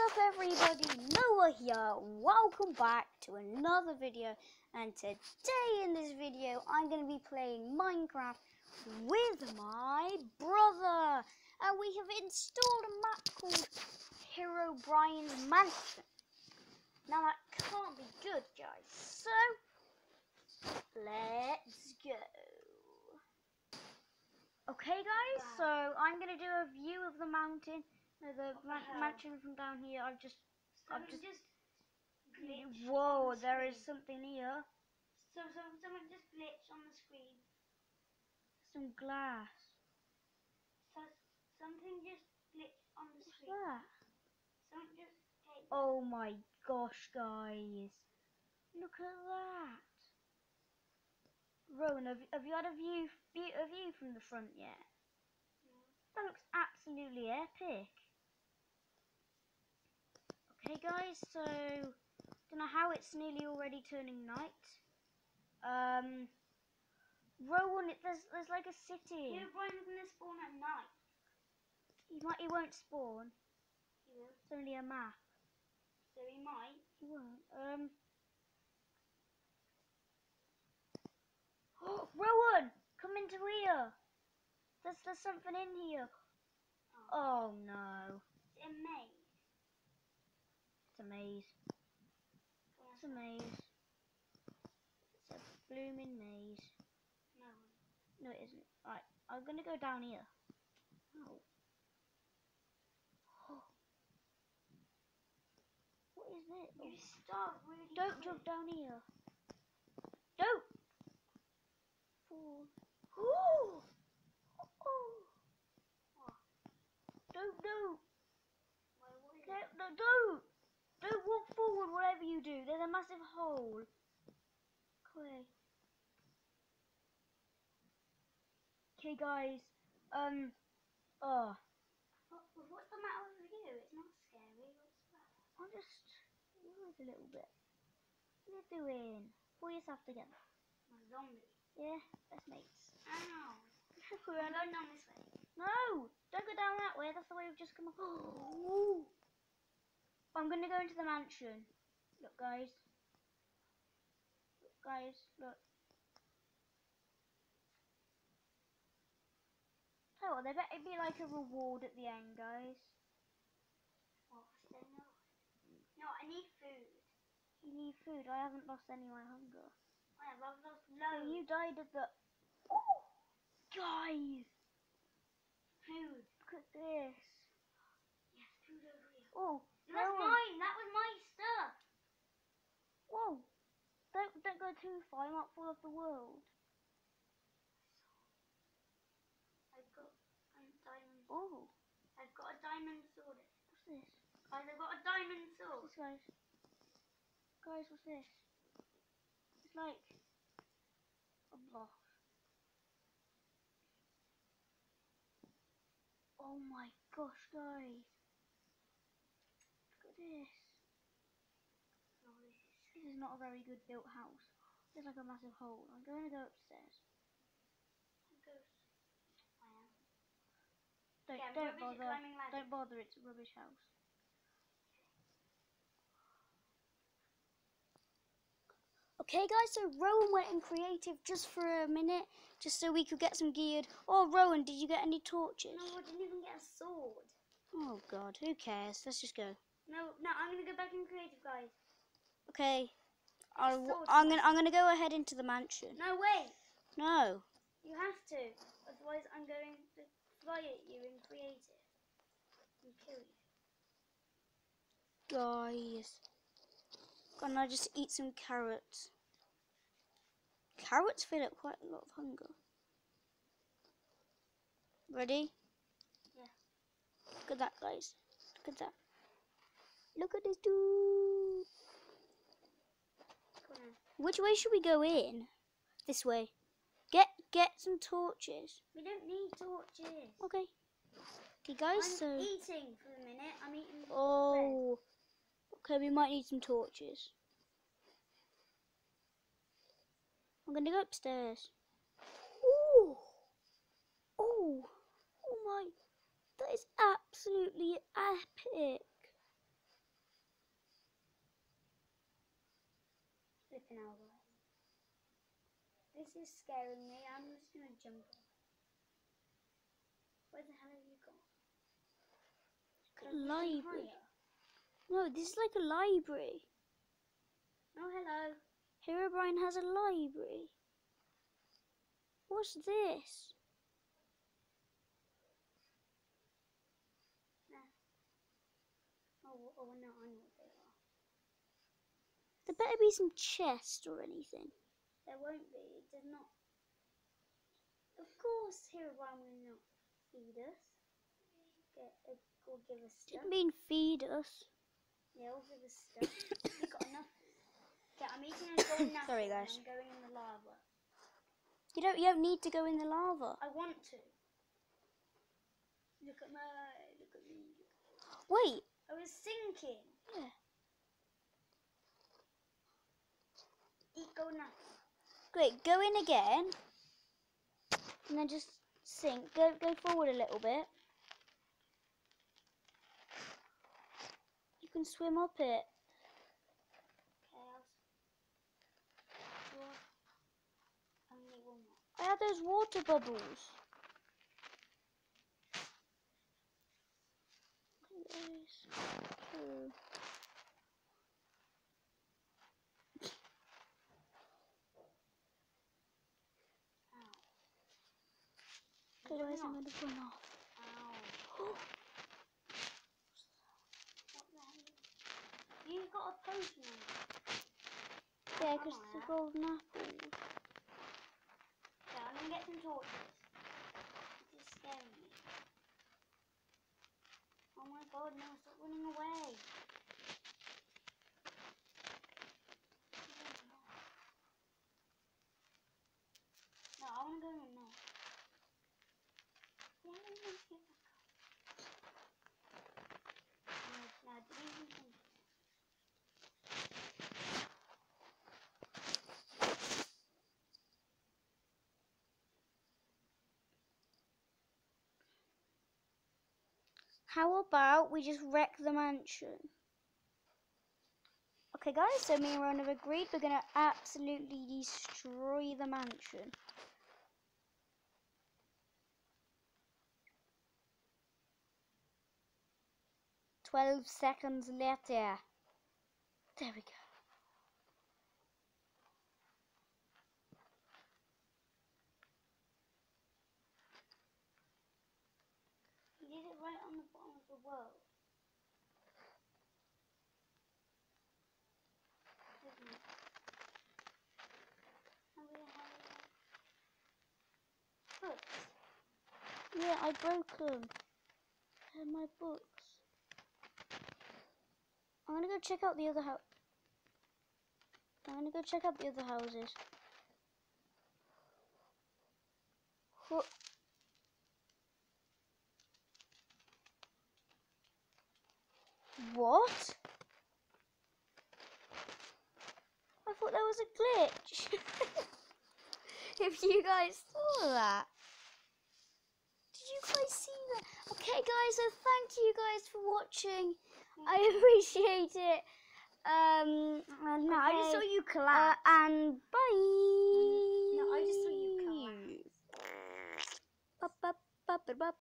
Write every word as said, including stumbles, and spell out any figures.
up everybody, Noah here. Welcome back to another video, and today in this video I'm going to be playing Minecraft with my brother, and we have installed a map called Herobrine's Mansion. Now that can't be good, guys, so let's go. Okay guys, so I'm going to do a view of the mountain. No, the ma mansion from down here. I've just, I've just, just glitched whoa, on the there is screen. something here. So, so someone just glitched on the screen. Some glass. So something just glitched on the What's screen. that? Something just came. Oh my gosh, guys! Look at that. Rowan, have, have you had a view, view, a view from the front yet? No. That looks absolutely epic. Okay, guys, so don't know how it's nearly already turning night. Um, Rowan, it, there's there's like a city. Herobrine's gonna spawn at night. He might, he won't spawn. He will. It's only a map. So he might. He won't. Um. Oh, Rowan, come into here. There's there's something in here. Oh no. It's a maze. It's a maze. Come on. It's a maze. It's a blooming maze. No. No, it isn't. Right, I'm gonna go down here. Oh. What is this? You start really. Don't quick. jump down here. Don't. Fall. Oh. Oh. Don't do. Why, what is No, it? no, don't. Don't walk forward. Whatever you do, there's a massive hole. Okay. Okay, guys. Um. Oh. What, what's the matter with you? It's not scary. What's that? I'm just worried a little bit. What are you doing? Pull yourself together. I'm a zombie. Yeah, best mates. Ow. We're I'm going down this way. No, don't go down that way. That's the way we've just come up. Oh. I'm gonna go into the mansion. Look, guys. Look, guys, look. Tell you what, there better be like a reward at the end, guys. What? Stay no. No, I need food. You need food. I haven't lost any of my hunger. I have. I've lost Oh, loads. you died at the. Oh, guys, Food. look at this. Yes, food over here. Oh, That's no. mine. That was my stuff. Whoa! Don't don't go too far. You might fall off the world. I've got a diamond. Oh, I've got a diamond sword. what's this? Guys, I've got a diamond sword. What's this, guys? Guys, what's this? It's like a block. Oh my gosh, guys! Look at this. Oh, this is. This is not a very good built house. There's like a massive hole. I'm going to go upstairs. Ghost. I am. Don't Yeah, don't rubbish bother. climbing ladder. Don't bother. It's a rubbish house. Okay, guys. So Rowan went in creative just for a minute, just so we could get some geared. Oh, Rowan, did you get any torches? No, I didn't even get a sword. Oh God, who cares? Let's just go. No, no, I'm gonna go back in creative, guys. Okay. I'll, sword, I'm gonna I'm gonna go ahead into the mansion. No, wait. No. You have to. Otherwise, I'm going to fly at you in creative and kill you. Guys. Can I just eat some carrots? Carrots fill up quite a lot of hunger. Ready? Yeah. Look at that, guys. Look at that. Look at this dude. Come on. Which way should we go in? This way. Get get some torches. We don't need torches. Okay. Okay, guys. I'm so. eating for the minute. I'm eating. Oh. Okay, we might need some torches. I'm gonna go upstairs. Ooh. Oh. Oh my. That is absolutely epic. Okay, now guys. This is scaring me. I'm just gonna jump off. Where the hell have you gone? Can I push him Library. higher? No, this is like a library. Oh, hello. Herobrine has a library. What's this? Nah. Oh, oh, no, I know what they are. There better be some chest or anything. There won't be. It does not. Of course, Herobrine will not feed us. Get, uh, or give us stuff. Didn't mean feed us. Yeah, we'll give us stuff. We've got enough. Okay, I'm eating a golden apple. Sorry, guys. And I'm going in the lava. You don't. You don't need to go in the lava. I want to. Look at my. Look at me. Wait. I was sinking. Yeah. Eat golden apple. Great. Go in again, and then just sink. Go. Go forward a little bit. You can swim up it. Okay, I'll. Only one more. I had those water bubbles. Look at those. True. Ow. Otherwise, I'm Going gonna run off. Ow. What the hell? You've got a potion on it. Yeah, Am because I the at? golden apples. Yeah, I'm gonna get some torches. This is scaring me. Oh my god, no, stop running away. No, I wanna go in the net. Yeah, I want to get back up. No, no, I didn't even think. How about we just wreck the mansion? Okay, guys, so me and Ron have agreed we're going to absolutely destroy the mansion. Twelve seconds later. There we go. You did it right on the bottom of the world. Isn't it? How the hell? Books. Yeah, I broke them. They're my books. I'm gonna go check out the other house. I'm gonna go check out the other houses. Wha- What? I thought that was a glitch. If you guys saw that. Did you guys see that? Okay, guys, so thank you guys for watching. I appreciate it. Um, and No, I just saw okay, you uh, collapse. and bye. No, I just saw you collapse. Ba, ba, ba, ba, ba.